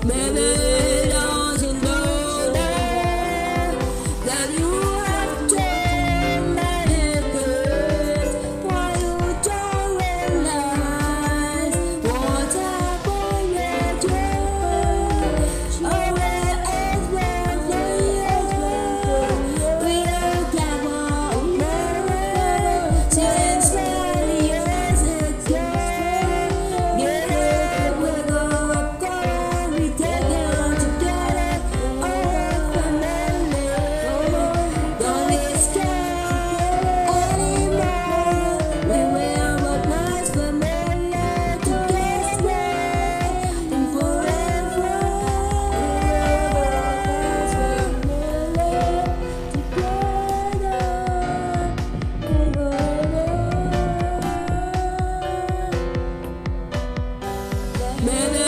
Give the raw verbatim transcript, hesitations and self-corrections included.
Maybe doesn't know that, that you have to let it go. Why you don't realize what happened with you? Oh, where is where we don't get one more since many years ago. Get up, we're gonna go, we take it all together, oh family. Don't get scared anymore. We will have nice family together and forever. Maybe